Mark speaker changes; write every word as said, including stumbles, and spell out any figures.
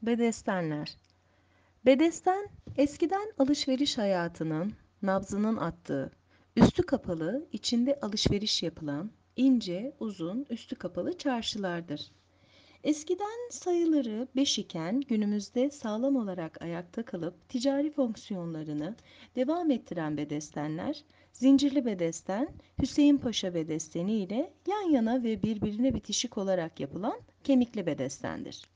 Speaker 1: Bedestenler. Bedesten, eskiden alışveriş hayatının nabzının attığı, üstü kapalı, içinde alışveriş yapılan, ince, uzun, üstü kapalı çarşılardır. Eskiden sayıları beş iken günümüzde sağlam olarak ayakta kalıp ticari fonksiyonlarını devam ettiren bedestenler, Zincirli Bedesten, Hüseyin Paşa Bedesteni ile yan yana ve birbirine bitişik olarak yapılan Kemikli Bedestendir.